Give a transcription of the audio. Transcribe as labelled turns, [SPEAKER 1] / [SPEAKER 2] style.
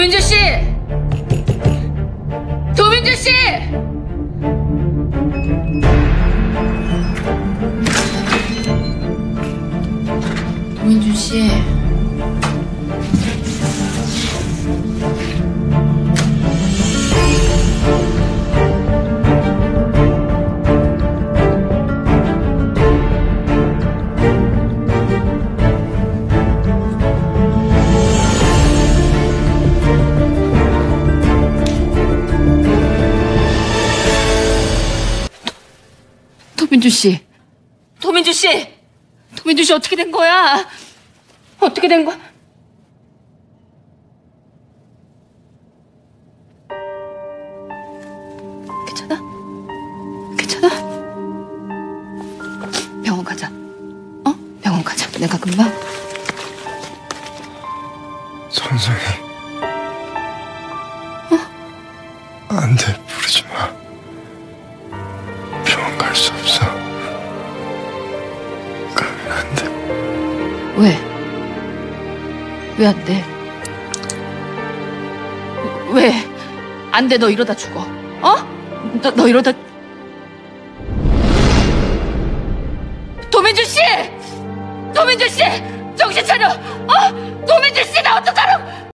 [SPEAKER 1] 도민주 씨! 도민주 씨! 도민주 씨. 도민주 씨. 도민주 씨! 도민주 씨 어떻게 된 거야? 어떻게 된 거야? 괜찮아? 괜찮아? 병원 가자. 어? 병원 가자. 내가 금방.
[SPEAKER 2] 선생님. 안 돼, 부르지 마. 병원 갈 수 없어. 가면 안 돼.
[SPEAKER 1] 왜? 왜 안 돼? 왜? 안 돼, 너 이러다 죽어. 어? 너 이러다... 도민주 씨! 도민주 씨! 정신 차려! 어? 도민주 씨, 나 어떡하라고!